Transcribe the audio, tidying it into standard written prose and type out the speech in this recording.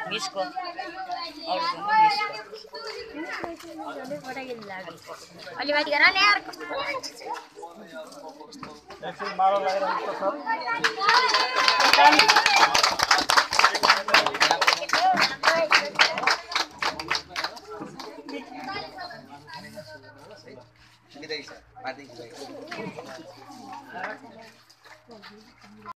मिसको अरूको मिसको अलि माथि गर न यार एकछिन माला लगाइरहेको छ Kita bisa, mati kita.